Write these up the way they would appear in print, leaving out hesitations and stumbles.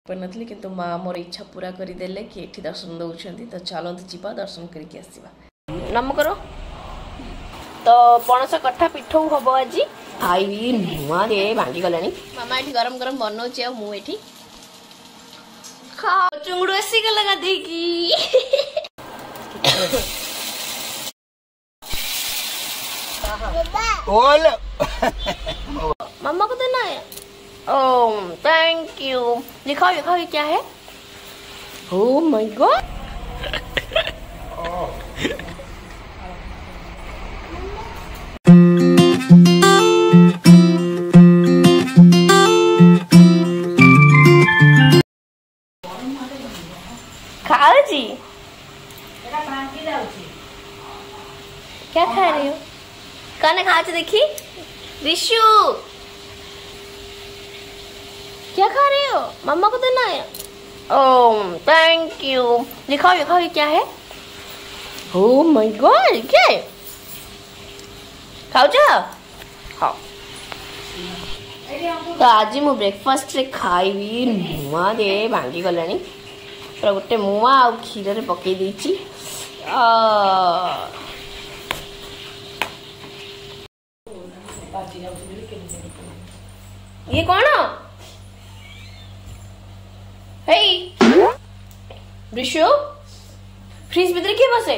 नथली किंतु माँ मोर इच्छा पूरा करदेले कि एठी दर्शन दौरान तो चलते जीवा दर्शन करके आसवा नम करो तो पणस कठा पिठौ हम आज आई नुआ दे भांगी गलानी मामा ये गरम गरम बनाऊे मुझे खाओ चुंगड़ू आसी गला गाधेकी मामा को देना है। Oh thank you. दिखाओ दिखाओ ये क्या है। ओह माय गॉड खाओ जी क्या खा रही हो कौन खा देखी रिशु क्या खा रहे हो मम्मा को देना है। Oh thank you. दिखाओ दिखाओ ये क्या है। ओह माय गॉड क्या है खाओ खाओ। तो आज मु ब्रेकफास्ट रे खाइबी मुआ दे भांगी गलानी पूरा गोटे मुआ आ क्षीर रे पकई देछि। ये कौन हे रिशु फ्रिज भीतर किए बसे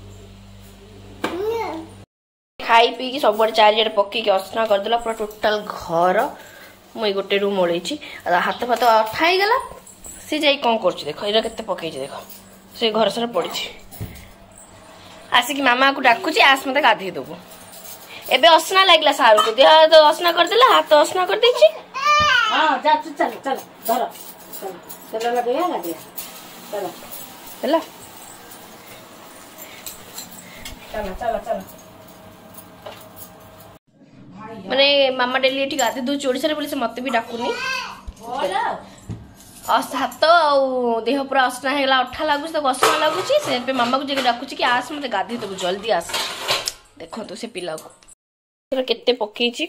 खाई पी कि सब चारिजड़ पकईकि असना करदेला पूरा टोटाल घर मुई गोटे रूम ओल्ली हाथ फाथ अठा गला सी जा कौन कर देख ये के पकई देख से घर सारा पड़ी आसिक मामा को डाकुची आस मत गाधे देबू एबे असना लागला सारू को देह तो असना करदेला हाथ असना कर देछि। हां जा चल चल धर चल लगेया गादिया चल चला चल चल चल माने मामा डेली एठी गाधे दो ओडिसा रे बोले से मते भी डाकुनी हाथ आ देह पूरा असना हेला अठा लागुच तो असना लागुच से पे मामा को जे डाकुची कि आस मते गाधे देबू जल्दी आस देखो तो से पिला को केते पकईची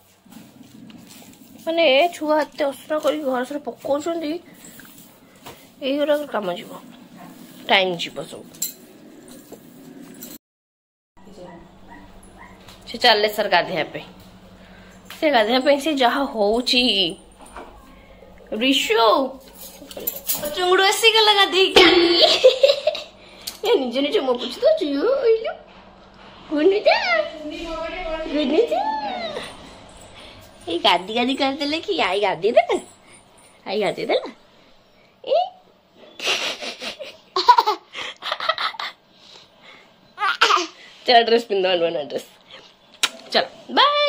माने छुआ हाथ असना कर घर सारा पकाउछंदी एगुरा काम जीव टाइम जीव सब से चलले सर गाधे पे से गाधे पे से जहा होउची रिशु चुंगड़ू आसी गला गाधे की ये निजे निजे मो पूछ तो जियो ओइलो गुनिजा ये गादी गादी कर देले कि आई गादी दे आई गादी दे चल ड्रेस पिंदा नवा ड्रेस चल बाय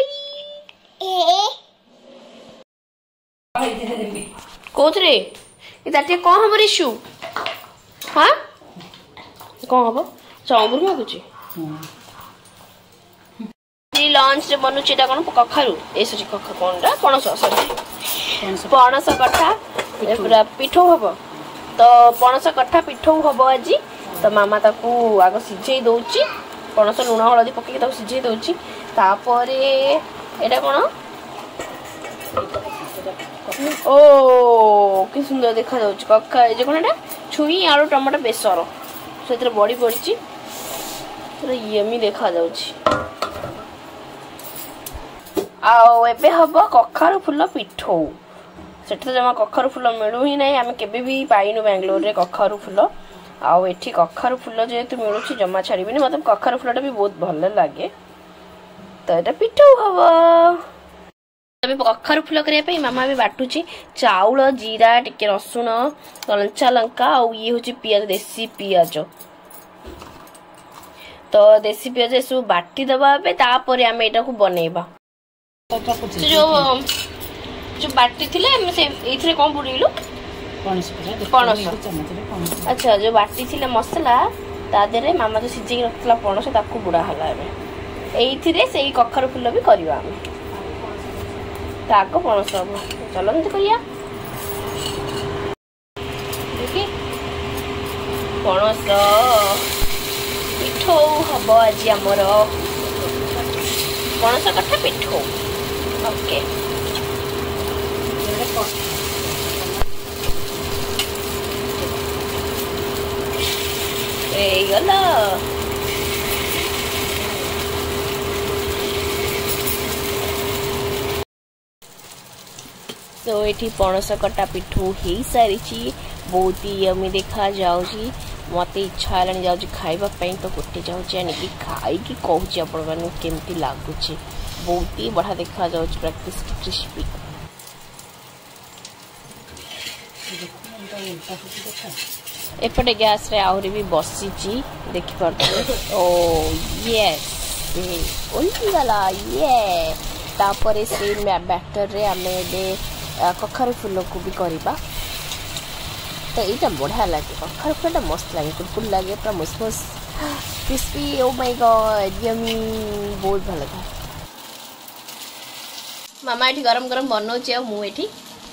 कोथरे ये ताटे कौन हम रिशु हाँ कौन हम चाउर मागुची लंच रे बनुची ता कोन कखारु ए सरी कखा कोनडा पणस सरी पणस कठा पूरा पिठौ हबो तो पणस कठा पिठौ हबो आज तो मामा ताकू आगो सिझेई दउची पणस लुण हळदी पके ताकू सिझेई दउची तापरे एटा कोन ओ कि सुंदर देखा जाउची कखा जे कोनटा छुई आलू टमाटर बेसर सेतिर बड़ी पड़ची पूरा यमी देखा जाउची आउ एबे हम कखारु फुल पिठौ से तो जमा कखारु फुल मिलू ही नहीं आम केबे भी पाइनु बेंगलोर रे कखारु फुल आउ एठी कखारु फुल जेहेतु मिलूची जमा छाड़बी मतलब कखारु फुलटा भी बहुत भल लगे तो एटा पिठौ हवा अबे कखारु फुल करिया मामा भी बाटुची चाउल जीरा टिके रसुण कंचा लंका आउ ये होची पियाज देसी पियाज तो देसी पियाज सब बाटी दबा तापर आम एटा को बनैबा जो बाटी थिले से एथरे कोन बुडीलु पणस अच्छा जो बाटी थिले मसला ता देरे मामा जो सिझे रखला पणस ताकू बुडा हला एबे एथिरे सेही कखारु फुल भी करबा हम ताको पणस हम चलंत करिया देखि पणस पिठौ हबो आज हमर पणस कठा पिठौ ओके ହେଇଗଲା। तो ये पणस कटा पिठू हो सारी बहुत ही यमी देखा जाऊँगी। मत इच्छा है जाऊँगी खावाई तो गोटे जाऊँगी आनिकी खाई कहूँ आपण मैंने केमती लगुच बहुत ही बढ़िया देखा जाऊँगी पूरा क्रिस्पी। एपटे गैस रे आहरी भी बसी देखिपे। ओ यस ओल्लीगला ये तापर से बैटर रे आमे कखारू फूल को भी करवा। तो यहाँ बढ़िया लगे कखारू फूल मस्त लगे कुरकुर लगे पूरा मुसमुस crispy. Oh my god yummy बहुत भल था। मामा ये गरम गरम बनाऊे मुझे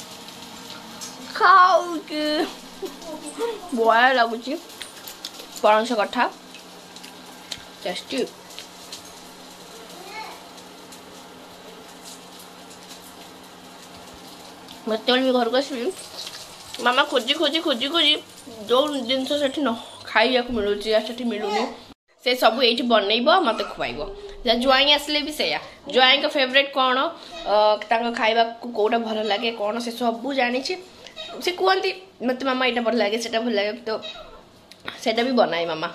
खाऊ बढ़िया लगुच पणस कठा टेस्टी। मत भी घर को आसबि मामा खोजी खोजी खोजी खोजी जो जिनस से न खाइया मिलूँ से मिलूनी से सब ये बनइब मत खुआब। ज्वाई आसले भी सैया ज्वाई फेवरेट कौन खाइबा कौटा भल लगे कौन से सब जानी से कहती मत मामा यहाँ भल लगे से भल लगे तो सेटा भी बनाए मामा।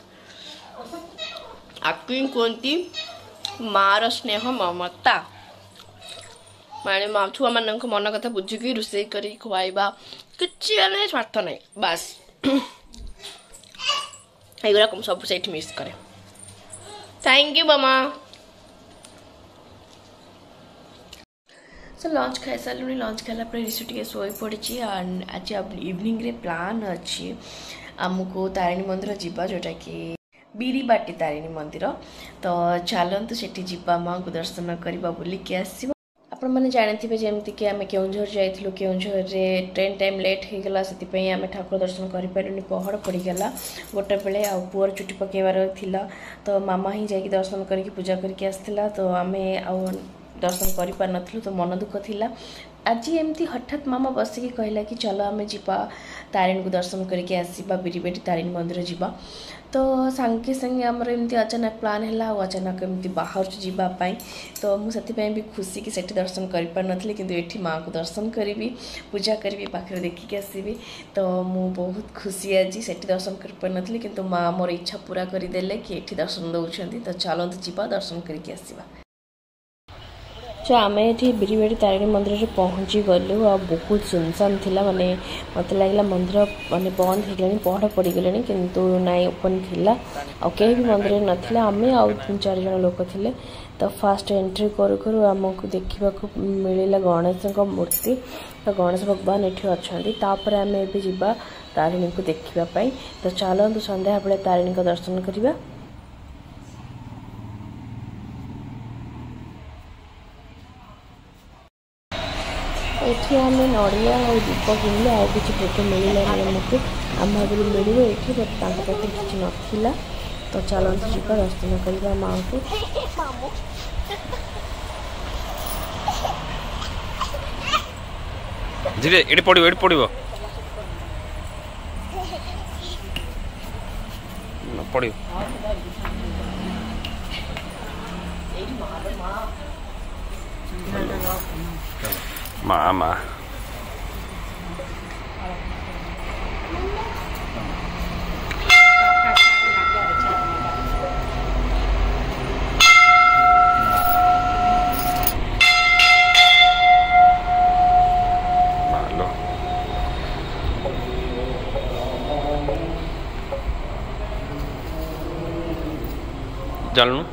आकि कहती मार स्नेह ममता माने माँ छुआ मान मन कथा बुझिकी रोसे कर खुआइबा कि स्वार्थ नहीं बास युरा सब से मिस करे। थैंक यू मामा। सो लंच खाई सारे लंच खाला ऋषि टे शोई पड़ी एंड आज इवनिंग रे प्लान अच्छी आमको तारिणी मंदिर जीवा जोटा कि बीरीबाटी तारिणी मंदिर। तो चलतु सेठी जीवा माँ को दर्शन करवा बुलिकी आसवा। आपण मैंने जानते जमती कि आम केउझर जाइलु केउझर रे ट्रेन टाइम लेट हो गला से आम ठाकुर दर्शन कर पारे पहड़ पड़गला गोटे बेले आ पुअर चुटी पकेबार थिला तो मामा ही जाकि दर्शन करके पूजा करके आसला तो आम आउ दर्शन कर पार नथिलु तो मन दुख थिला। आज एमती हठात मामा बसिकी कहला कि चलो आम जीवा तारिणी को दर्शन करके आसवा बीरीबाटी तारिणी मंदिर जीवा। तो सांगे सांगे आमर एमती अचानक प्लान है अचानक एमती बाहर जावाई तो मुझे भी खुशी कि सेठी दर्शन कर पार नथली किंतु एठी माँ को दर्शन करी पूजा करी पाखे देखिकी आसबि। तो मु बहुत खुशी आज सेठी दर्शन कर पार नथली किंतु माँ मोर इच्छा पूरा करदेले कि एठी दर्शन दौरान। तो चलतु जीवा दर्शन करके आसवा। तो आम ये बीरीबाटी तारिणी मंदिर में पहुँची गलु आ बहुत सुनसान थिला माने मत लगला मंदिर माने बंद हो गलानी पहड़ पड़गलानी किंतु नाई ओपन थिला आ कहीं भी मंदिर नथिला आम आउ 3-4 जन लोक थिले। तो फास्ट एंट्री करू करू आमको देखा मिलला गणेश मूर्ति। तो गणेश भगवान ये अच्छा तापर आम ए जीवा तारिणी को देखापी। तो चलतु संध्या बेले तारिणी को दर्शन करवा। ये आम नड़िया और दीप किणले आ कि भोग मिललानी आमको आम आगे मिले ये पाखे किसी नाला। तो चलते जीवा दर्शन करवा माँ को। धीरे एटी पड़ो एटी पड़ो पड़ो माँ माँ चलू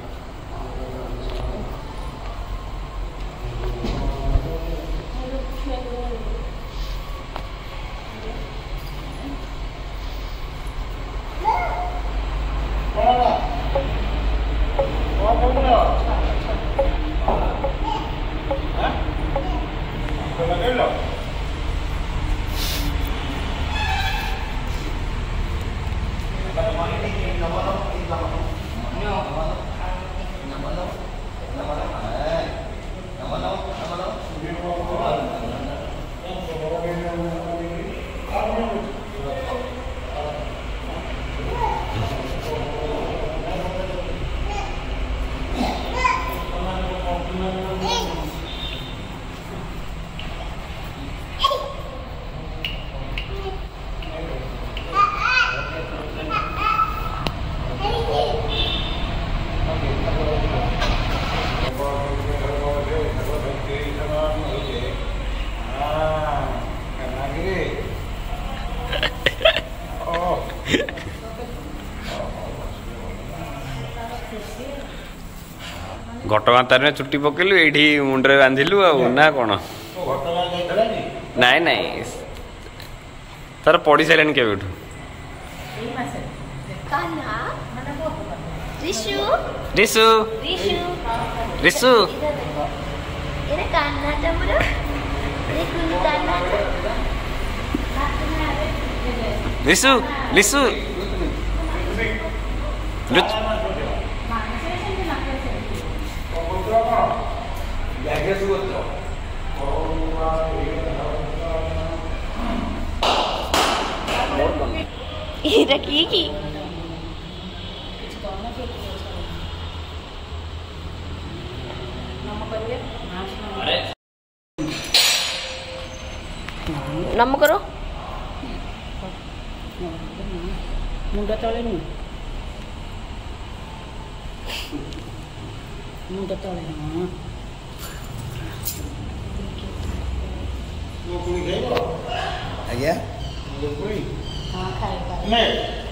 घटगाँ तार चुट्टी पकेलु ये मुंडे बांधिलु ना कौन नाई नाई तार पड़ी सारे के रिसु रिसु लिसु लिसु এটা কি কি नम करो मुंड तले नु मुंड तले आज्ञा हां खाएगा मैं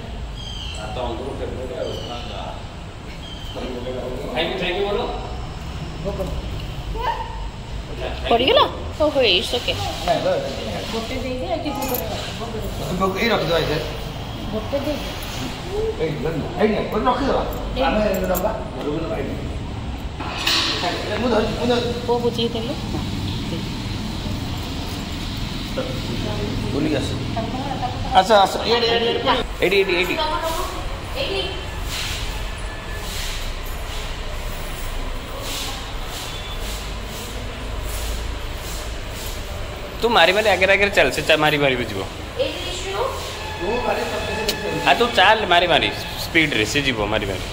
बोलो पड़गला ओहो इट्स ओके गोटे दे दे कि ए रख दो ऐसे गोटे दे ए रख दो आमे रखा वो बुझी देले बोली आस अच्छा अच्छा एडी एडी एडी तू मारी मारी आगे आगे चल से मारी मारी बुझ हाँ तू चाल मारी मारी स्पीड रे से जीव मारी मारी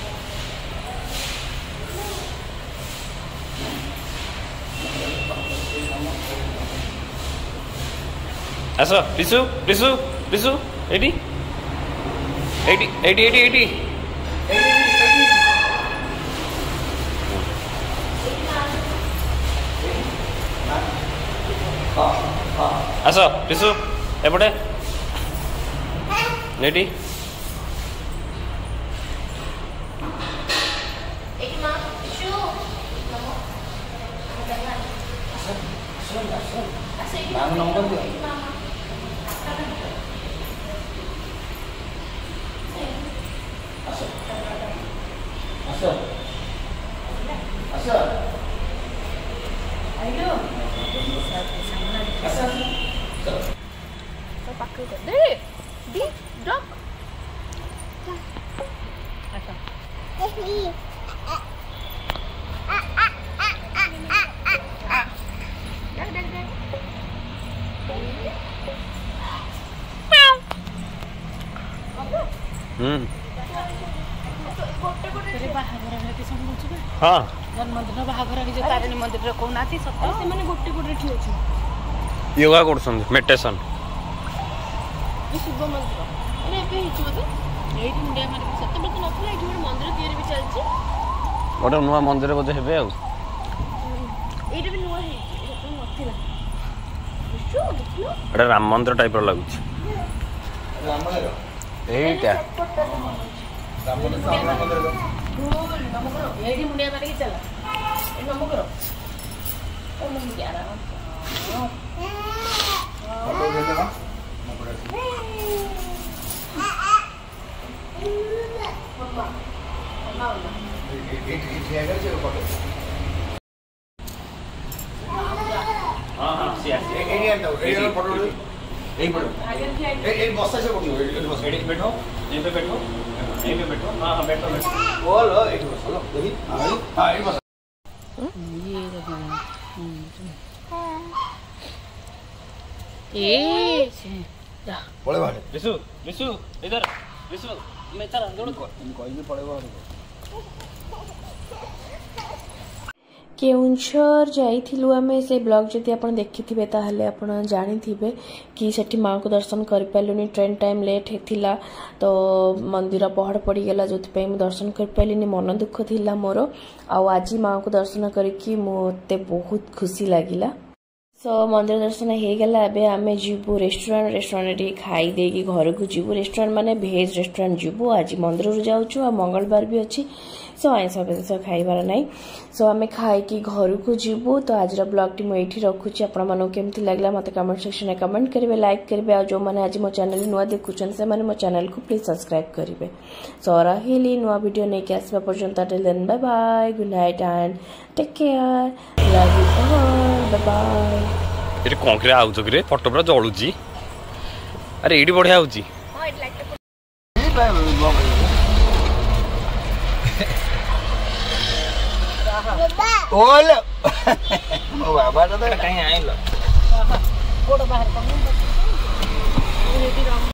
आस रिसु रिसु रिसु एडी एडी एडी एडी एडी आस रिसु एपटे रेडी नंबर दियो अच्छा अच्छा आइलो तो पाके दे दी ड्रॉप अच्छा हाँ जन्मदिन बाहाघर निज तारिणी मंदिर कहना सत से गोटे गोटे ठिक अच्छे योगा कर मेडिटेशन शिव मंदिर ये मुंडिया मार सत तो नथिला ये गोटे मंदिर तैयारी भी चलछि गोटे नुआ मंदिर बोधे हेबे आ ये भी नुआ है नथिला विश्व देखलो एटा राम मंदिर टाइप रो लागुछ एटा ये मुंडिया मार के चल नमो करो नमो ग्यारह हां हां सी आसी बस्ता से बैठो यहीं पे बैठो यहीं पे बैठो हाँ हाँ बैठो बैठो बोल चलो देखी हाँ ये बस ये पड़े बाटे रिसु रिसु इधर रिसु मैं चल दौड़ कोई भी पड़े बाटे केउंझर जाइथिलु आमे से ब्लॉग जदि आपण देखिथिबे ताहले आपण जानिथिबे कि सेठी मां को दर्शन कर पालुनी ट्रेन टाइम लेट हेथिला तो मंदिर पहाड़ पड़ी गेला जोति पे दर्शन कर पालिनी मन दुख थिला मोर आ आज मां को दर्शन करके मोते बहुत खुशी लागिला सो मंदिर दर्शन हो गला एबे आमे जीवु रेस्टोरेंट खाई देगी घर को जीवु रेस्टोरेंट माने भेज रेस्टोरेंट जीवु आज मंदिर रु जाउछु आ मंगलवार भी अछि सो आइंस खाइबार ना सो आम खाई घर को जीवु तो आज ब्लॉग टी मुझे रखुच्छी आपण केमती लगला मत कमेंट सेक्शन में कमेंट करेंगे लाइक करेंगे और जो मैंने आज मो चैनल नुआ देखुन से मो चैनल को प्लीज सब्सक्राइब करेंगे सो रही नुआ वीडियो नहीं कि आसवा पर्यंत till then bye bye good night and take care love you all bye bye ये कंकरे आउछ कि फोटो पूरा जळुची अरे एडी बढ़िया होची ओले मो बाबा तो कहीं आइलो गोड़ बाहर